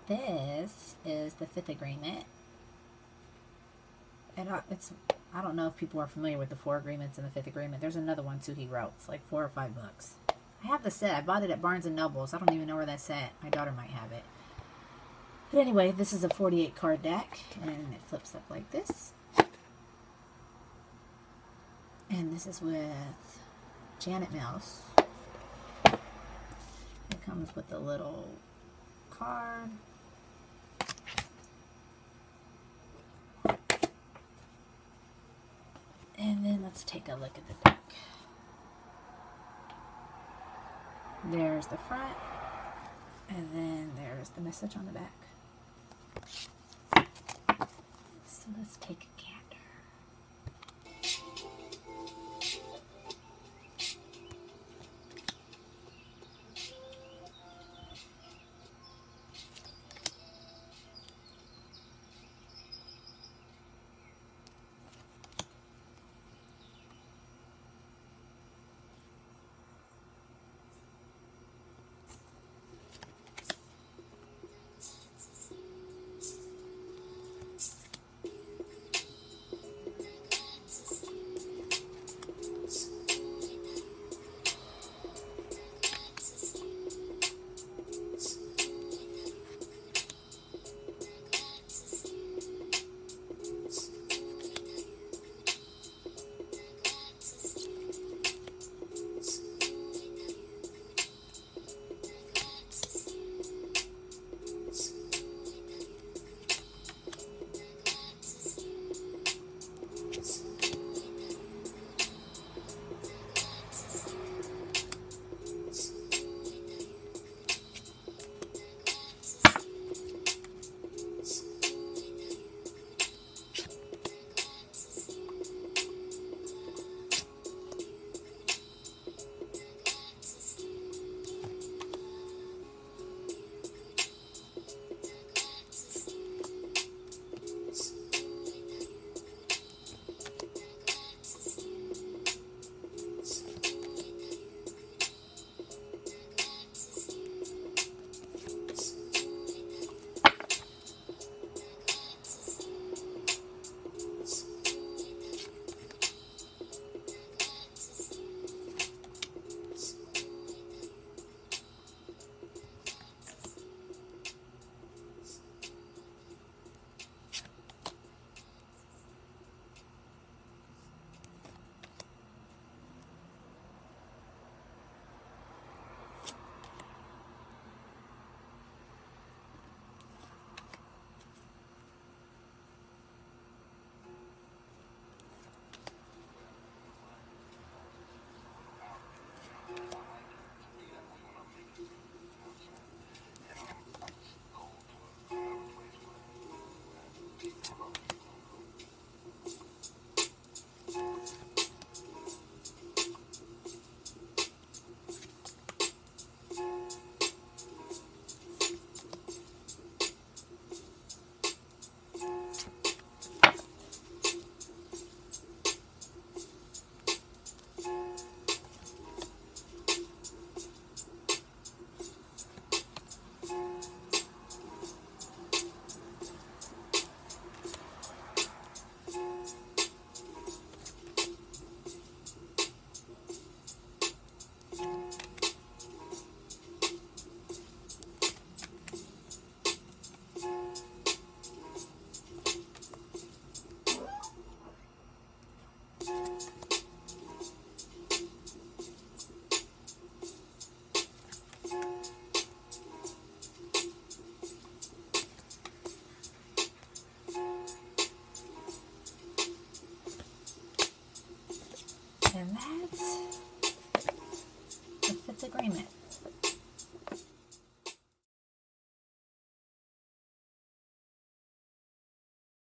this is the Fifth Agreement. And I don't know if people are familiar with the 4 agreements and the Fifth Agreement. There's another one too he wrote. It's like $4 or $5. I have the set. I bought it at Barnes & Nobles. I don't even know where that's at. My daughter might have it. But anyway, this is a 48 card deck. And it flips up like this. And this is with Janet Mills. It comes with a little card. And then let's take a look at the deck. There's the front, and then there's the message on the back. So let's take a gander. And that's the Fifth Agreement.